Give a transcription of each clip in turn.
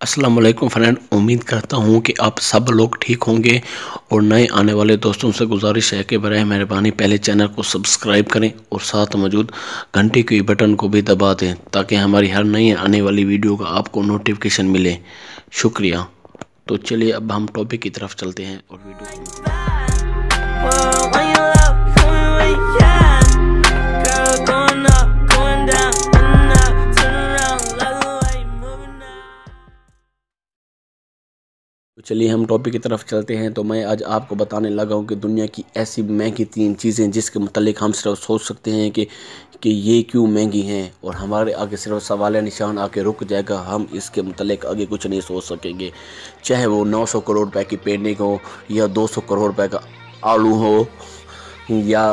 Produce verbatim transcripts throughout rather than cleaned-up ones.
अस्सलाम वालेकुम फ्रेंड, उम्मीद करता हूँ कि आप सब लोग ठीक होंगे और नए आने वाले दोस्तों से गुजारिश है कि बराए मेहरबानी पहले चैनल को सब्सक्राइब करें और साथ मौजूद घंटे के बटन को भी दबा दें ताकि हमारी हर नई आने वाली वीडियो का आपको नोटिफिकेशन मिले। शुक्रिया। तो चलिए अब हम टॉपिक की तरफ चलते हैं और वीडियो तो चलिए हम टॉपिक की तरफ चलते हैं। तो मैं आज आपको बताने लगा हूँ कि दुनिया की ऐसी महंगी तीन चीज़ें जिसके मुतालिक हम सिर्फ सोच सकते हैं कि कि ये क्यों महंगी हैं और हमारे आगे सिर्फ सवाल निशान आके रुक जाएगा। हम इसके मुतालिक आगे कुछ नहीं सोच सकेंगे, चाहे वो नौ सौ करोड़ रुपए की पेंटिंग हो या दो सौ करोड़ रुपए का आलू हो या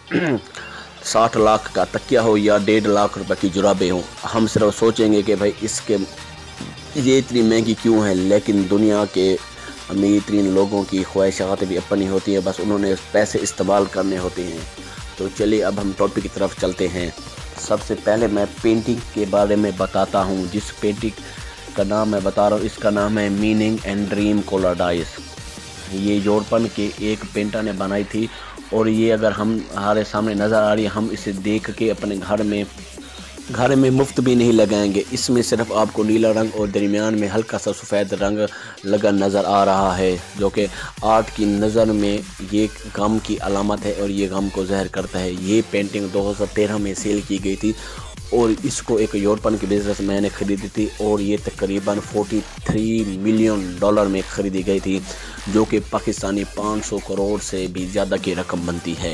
साठ लाख का तकिया हो या डेढ़ लाख रुपए की जुराबें हो। हम सिर्फ सोचेंगे कि भाई इसके ये इतनी महंगी क्यों है, लेकिन दुनिया के अमीर तरीन लोगों की ख्वाहिशात भी अपनी होती है, बस उन्होंने पैसे इस्तेमाल करने होते हैं। तो चलिए अब हम टॉपिक की तरफ चलते हैं। सबसे पहले मैं पेंटिंग के बारे में बताता हूँ। जिस पेंटिंग का नाम मैं बता रहा हूँ इसका नाम है मीनिंग एंड ड्रीम कोलाडाइस। ये यूरोपन के एक पेंटर ने बनाई थी और ये अगर हम हमारे सामने नज़र आ रही है, हम इसे देख के अपने घर में घर में मुफ्त भी नहीं लगाएंगे। इसमें सिर्फ आपको नीला रंग और दरमियान में हल्का सा सफ़ेद रंग लगा नज़र आ रहा है, जो कि आर्ट की नज़र में ये गम की अलामत है और ये गम को ज़हर करता है। ये पेंटिंग दो हज़ार तेरह में सेल की गई थी और इसको एक यूरोपन की बिजनेस मैंने ख़रीदी थी और ये तकरीबन तैंतालीस मिलियन डॉलर में ख़रीदी गई थी, जो कि पाकिस्तानी पाँच सौ करोड़ से भी ज़्यादा की रकम बनती है।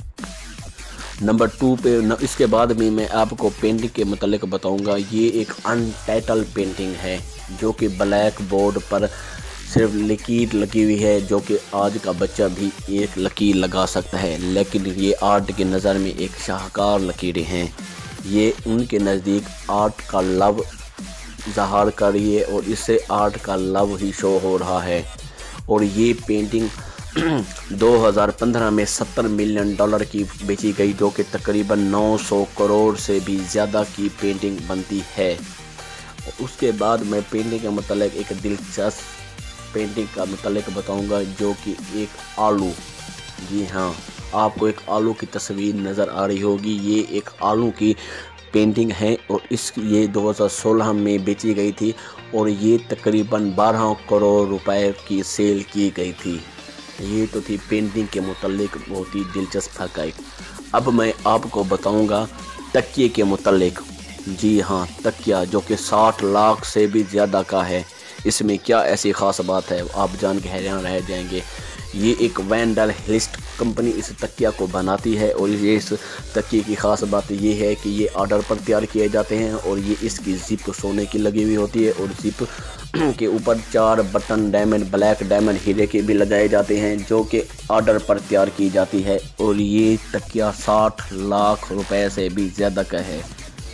नंबर टू पे न, इसके बाद भी मैं आपको पेंटिंग के मतलब बताऊंगा। ये एक अनटाइटल पेंटिंग है जो कि ब्लैक बोर्ड पर सिर्फ लकीर लगी हुई है, जो कि आज का बच्चा भी एक लकीर लगा सकता है, लेकिन ये आर्ट की नज़र में एक शाहकार लकीरें हैं। ये उनके नज़दीक आर्ट का लव ज़ाहिर कर रही है और इससे आर्ट का लव ही शो हो रहा है। और ये पेंटिंग दो हज़ार पंद्रह में सत्तर मिलियन डॉलर की बेची गई, जो कि तकरीबन नौ सौ करोड़ से भी ज़्यादा की पेंटिंग बनती है। उसके बाद मैं पेंटिंग के मतलब एक दिलचस्प पेंटिंग का मतलब बताऊंगा, जो कि एक आलू। जी हाँ, आपको एक आलू की तस्वीर नज़र आ रही होगी। ये एक आलू की पेंटिंग है और इस ये दो हज़ार सोलह में बेची गई थी और ये तकरीबन बारह करोड़ रुपए की सेल की गई थी। ये तो थी पेंटिंग के मुतालिक बहुत ही दिलचस्प हक़ाइक़। अब मैं आपको बताऊंगा तकिए के मुतालिक। जी हाँ, तकिया जो कि साठ लाख से भी ज़्यादा का है। इसमें क्या ऐसी ख़ास बात है, आप जान के हैरान रह जाएंगे। ये एक वैंडल लिस्ट कंपनी इस तकिया को बनाती है और ये इस तकिए की ख़ास बात ये है कि ये ऑर्डर पर तैयार किए जाते हैं और ये इसकी ज़िप सोने की लगी हुई होती है और ज़िप के ऊपर चार बटन डायमंड ब्लैक डायमंड हीरे के भी लगाए जाते हैं, जो कि ऑर्डर पर तैयार की जाती है। और ये तकिया साठ लाख रुपए से भी ज़्यादा का है।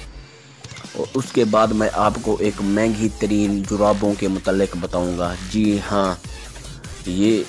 और उसके बाद मैं आपको एक महंगी तरीन जुराबों के मुतालिक बताऊंगा। जी हाँ, ये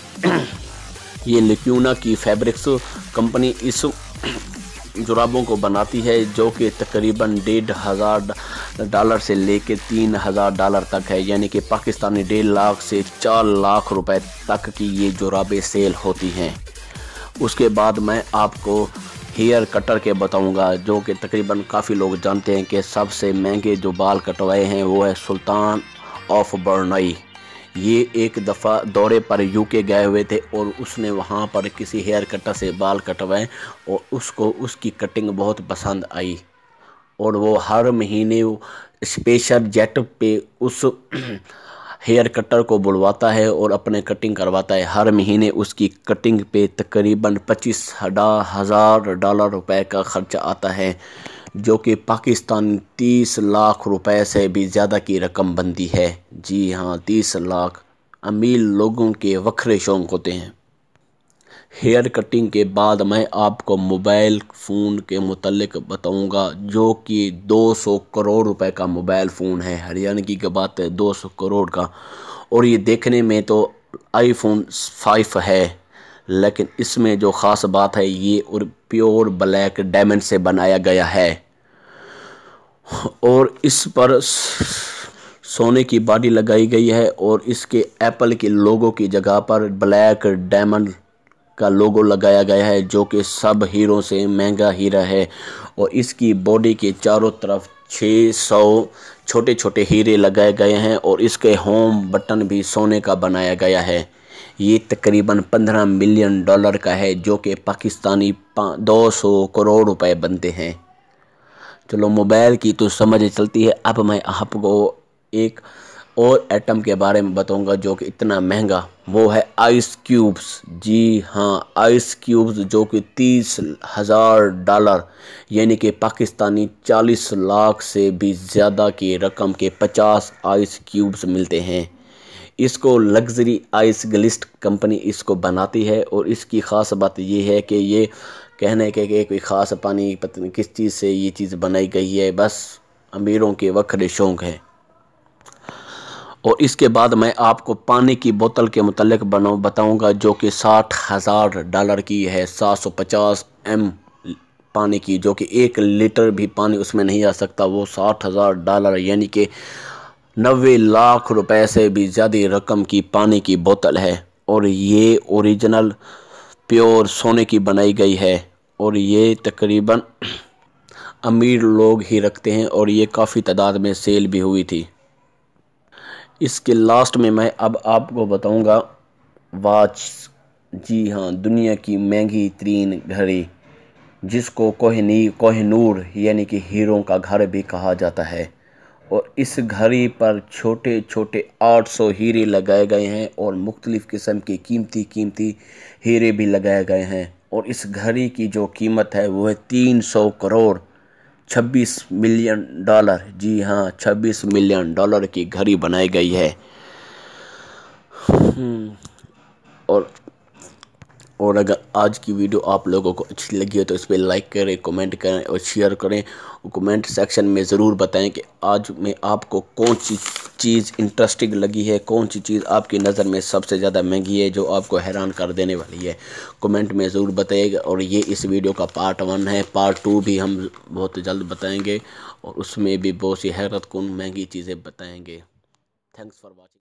ये लिक्यूना की फैब्रिक्स कंपनी इस जुराबों को बनाती है, जो कि तकरीबन डेढ़ हज़ार डॉलर से लेके तीन हज़ार डॉलर तक है, यानी कि पाकिस्तानी डेढ़ लाख से चार लाख रुपए तक की ये जुराबें सेल होती हैं। उसके बाद मैं आपको हेयर कटर के बताऊंगा, जो कि तकरीबन काफ़ी लोग जानते हैं कि सबसे महंगे जो बाल कटवाए हैं वो है सुल्तान ऑफ ब्रुनई। ये एक दफ़ा दौरे पर यूके गए हुए थे और उसने वहाँ पर किसी हेयर कटर से बाल कटवाए और उसको उसकी कटिंग बहुत पसंद आई और वो हर महीने स्पेशल जेट पे उस हेयर कटर को बुलवाता है और अपने कटिंग करवाता है। हर महीने उसकी कटिंग पे तकरीबन पच्चीस हज़ार डॉलर रुपए का खर्चा आता है, जो कि पाकिस्तान तीस लाख रुपए से भी ज़्यादा की रकम बनती है। जी हाँ, तीस लाख। अमीर लोगों के वक्रे शौक़ होते हैं। हेयर कटिंग के बाद मैं आपको मोबाइल फ़ोन के मुतालिक बताऊंगा, जो कि दो सौ करोड़ रुपए का मोबाइल फ़ोन है। हरियाणा की बात है, दो सौ करोड़ का। और ये देखने में तो आईफोन फाइव है, लेकिन इसमें जो ख़ास बात है ये और प्योर ब्लैक डायमंड से बनाया गया है और इस पर सोने की बॉडी लगाई गई है और इसके एप्पल के लोगो की जगह पर ब्लैक डायमंड का लोगो लगाया गया है, जो कि सब हीरो से महंगा हीरा है। और इसकी बॉडी के चारों तरफ छह सौ छोटे छोटे हीरे लगाए गए हैं और इसके होम बटन भी सोने का बनाया गया है। ये तकरीबन पंद्रह मिलियन डॉलर का है, जो कि पाकिस्तानी दो सौ करोड़ रुपए बनते हैं। चलो मोबाइल की तो समझ चलती है। अब मैं आपको एक और एटम के बारे में बताऊंगा जो कि इतना महंगा, वो है आइस क्यूब्स। जी हाँ, आइस क्यूब्स जो कि तीस हज़ार डॉलर यानी कि पाकिस्तानी चालीस लाख से भी ज़्यादा की रकम के पचास आइस क्यूब्स मिलते हैं। इसको लग्जरी आइस ग्लिस्ट कंपनी इसको बनाती है और इसकी ख़ास बात ये है कि ये कहने के कि कोई ख़ास पानी पता नहीं किस चीज़ से ये चीज़ बनाई गई है, बस अमीरों के वक्रे शौक़ है। और इसके बाद मैं आपको पानी की बोतल के मुतल्लिक बनाऊँ बताऊँगा जो कि साठ हज़ार डॉलर की है, सात सौ पचास एम पानी की, जो कि एक लीटर भी पानी उसमें नहीं आ सकता। वो साठ हज़ार डॉलर यानी कि नब्बे लाख रुपए से भी ज़्यादा रकम की पानी की बोतल है। और ये ओरिजिनल प्योर सोने की बनाई गई है और ये तकरीबन अमीर लोग ही रखते हैं और ये काफ़ी तादाद में सेल भी हुई थी। इसके लास्ट में मैं अब आपको बताऊंगा वॉच। जी हाँ, दुनिया की महंगी तरीन घड़ी जिसको कोहिनी कोहिनूर यानी कि हीरों का घर भी कहा जाता है। और इस घड़ी पर छोटे छोटे आठ सौ हीरे लगाए गए हैं और मुख्तलिफ़ किस्म के कीमती कीमती हीरे भी लगाए गए हैं। और इस घड़ी की जो कीमत है वो है तीन सौ करोड़ छब्बीस मिलियन डॉलर। जी हाँ, छब्बीस मिलियन डॉलर की घड़ी बनाई गई है। और और अगर आज की वीडियो आप लोगों को अच्छी लगी है तो इस पर लाइक करें, कमेंट करें और शेयर करें। और कमेंट सेक्शन में ज़रूर बताएं कि आज में आपको कौन सी चीज़ इंटरेस्टिंग लगी है, कौन सी चीज़ आपकी नज़र में सबसे ज़्यादा महंगी है जो आपको हैरान कर देने वाली है। कमेंट में ज़रूर बताइएगा। और ये इस वीडियो का पार्ट वन है, पार्ट टू भी हम बहुत जल्द बताएँगे और उसमें भी बहुत सी हैरत कन महंगी चीज़ें बताएँगे। Thanks for watching.